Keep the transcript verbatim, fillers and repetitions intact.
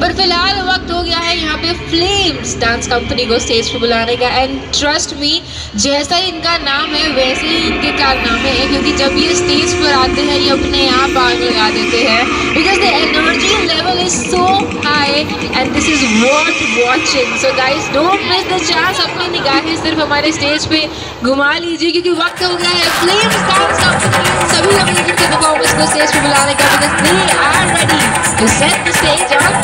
पर फिलहाल वक्त हो गया है यहाँ पे फ्लेम्स डांस कंपनी को स्टेज पे बुलाने का। एंड ट्रस्ट मी, जैसा इनका नाम है वैसे ही इनके कारनामे हैं, क्योंकि जब ये स्टेज पर आते हैं ये अपने आप आग लगा देते हैं, because the energy level is so high and this is worth watching. So guys, don't miss the chance, अपनी निगाहें सिर्फ हमारे स्टेज पे घुमा लीजिए, क्योंकि वक्त हो गया है फ्लेम्स डांस कंपनी सभी लोगों के परफॉर्मेंस को स्टेज पे बुलाने का, because they are ready to set the stage on